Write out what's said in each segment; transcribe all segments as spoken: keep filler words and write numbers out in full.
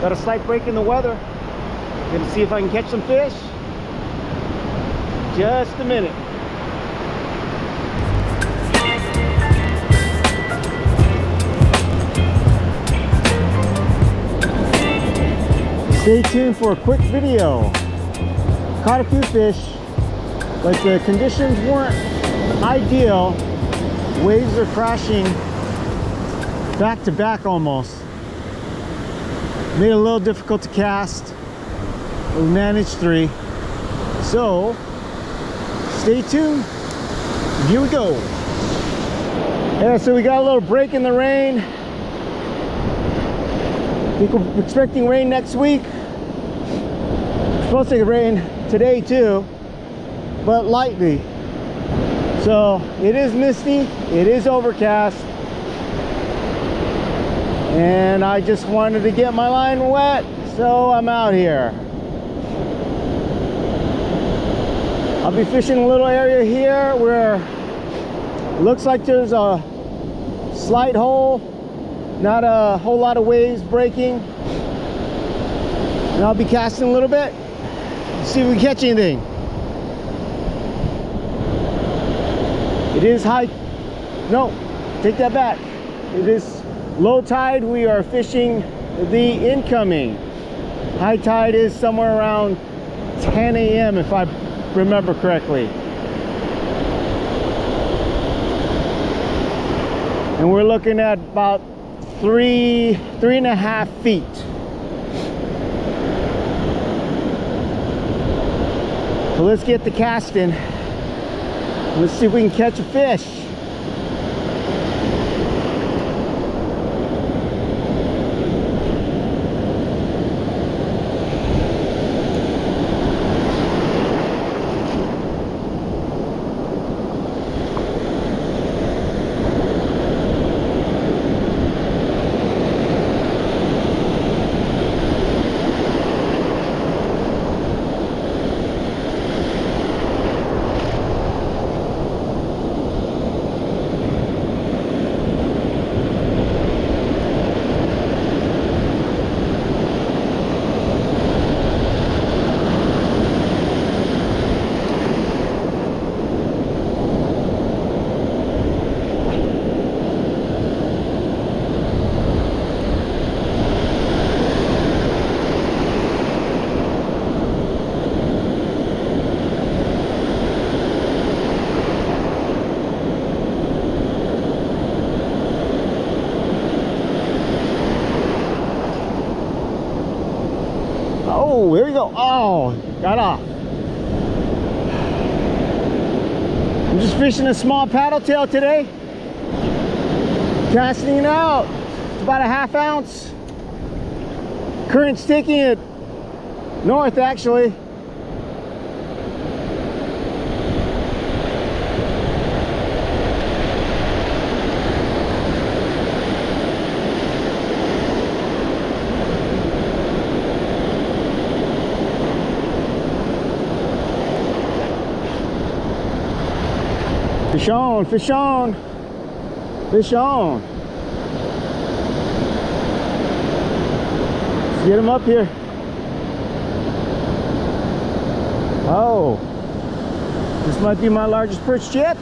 Got a slight break in the weather. Gonna see if I can catch some fish. Just a minute. Stay tuned for a quick video. Caught a few fish, but the conditions weren't ideal. Waves are crashing back to back almost. Made it a little difficult to cast. We managed three. So stay tuned. Here we go. Yeah, so we got a little break in the rain. I think we're expecting rain next week. It's supposed to rain today too, but lightly. So it is misty, it is overcast, and I just wanted to get my line wet, so I'm out here. I'll be fishing a little area here where it looks like there's a slight hole, not a whole lot of waves breaking, and I'll be casting a little bit, see if we can catch anything. It is high, no, take that back. It is low tide. We are fishing the incoming. High tide is somewhere around ten A M if I remember correctly. And we're looking at about three, three and a half feet. So let's get the casting. Let's see if we can catch a fish. Oh, here we go. Oh, got off. I'm just fishing a small paddle tail today. Casting it out. It's about a half ounce. Current's taking it north, actually. Fish on, fish on, fish on. Let's get him up here. Oh, this might be my largest perch yet.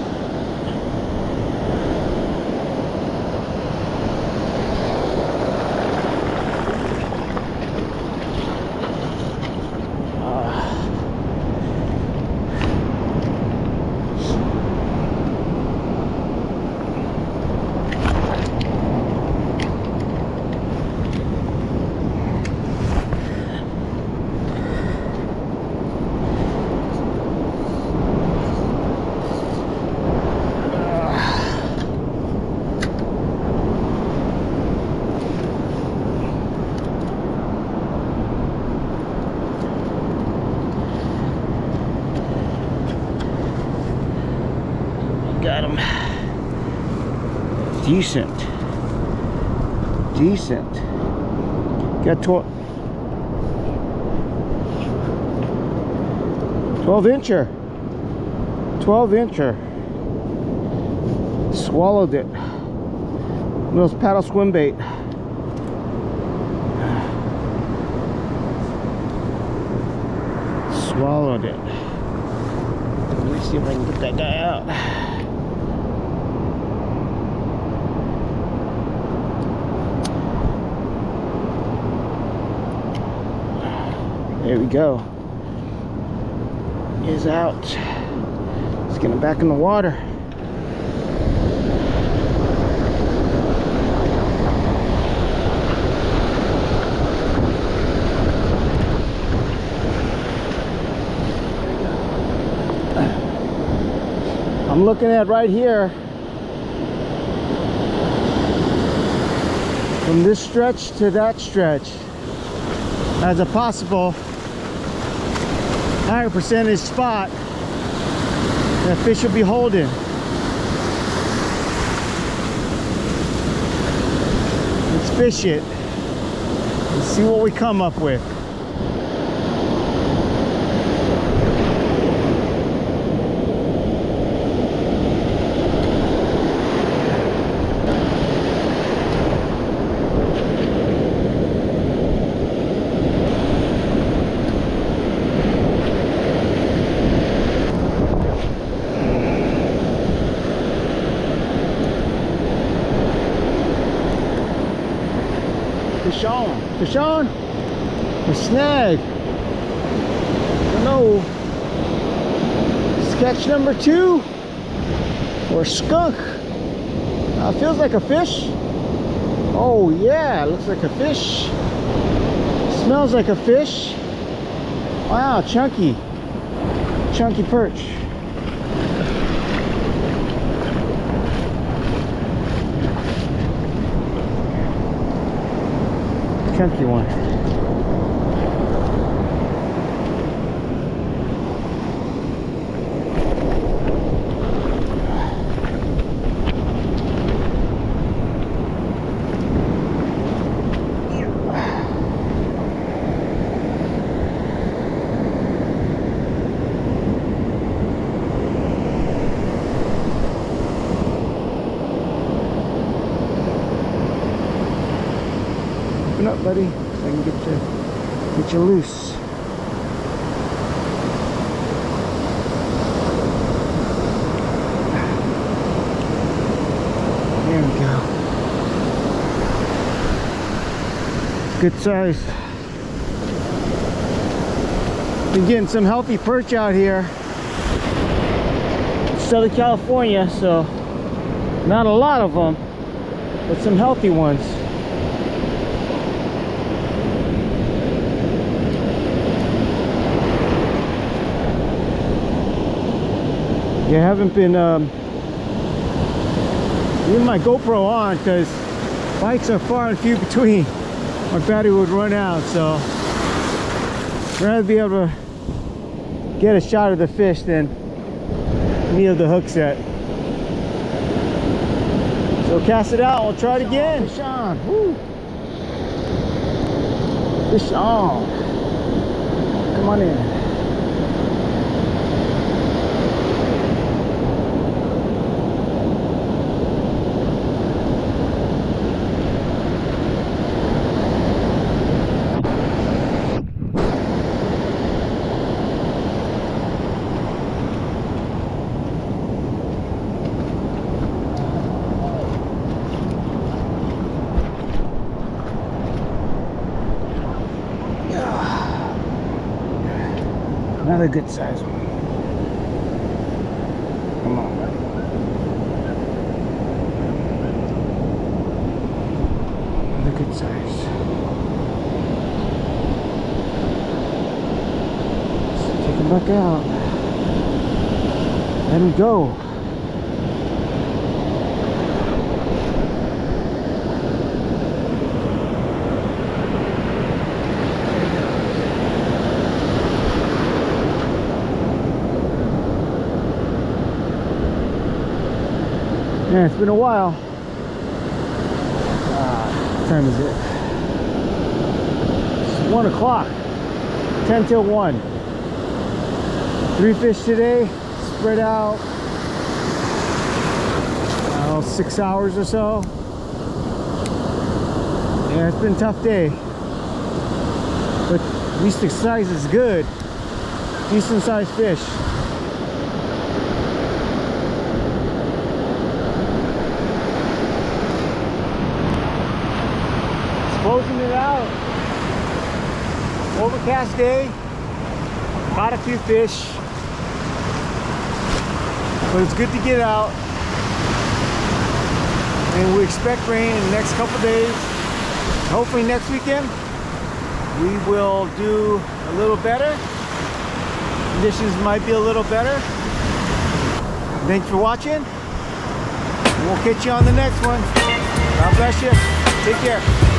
Got him. Decent. Decent. Got twelve incher. twelve incher. Swallowed it. Those paddle swim bait. swallowed it. Let me see if I can get that guy out. There we go. He's out. Let's get him back in the water. I'm looking at right here, from this stretch to that stretch, as a possible higher percentage spot that fish will be holding. Let's fish it and see what we come up with. Fish on, fish on, a snag. No, sketch number two, or skunk. Uh, feels like a fish. Oh yeah, looks like a fish. Smells like a fish. Wow, chunky, chunky perch. Chunky one. Open up, buddy, so I can get you, get you loose. There we go. Good size. Been getting some healthy perch out here in Southern California, so not a lot of them, but some healthy ones. Yeah, I haven't been um, leaving my GoPro on because bites are far and few between. My battery would run out, so I'd rather be able to get a shot of the fish than kneel the hook set. So cast it out, we'll try it again. Fish on, woo. Fish on. Come on in. Another good size one. Come on, buddy. Another good size. Let's take him back out. Let him go. Yeah, it's been a while. Ah, what time is it? It's one o'clock. ten till one. Three fish today, spread out. Oh, six hours or so. Yeah, it's been a tough day. But at least the size is good. decent sized fish. Closing it out. Overcast day. Caught a few fish. But it's good to get out. And we expect rain in the next couple days. Hopefully next weekend we will do a little better. Conditions might be a little better. Thanks for watching. We'll catch you on the next one. God bless you. Take care.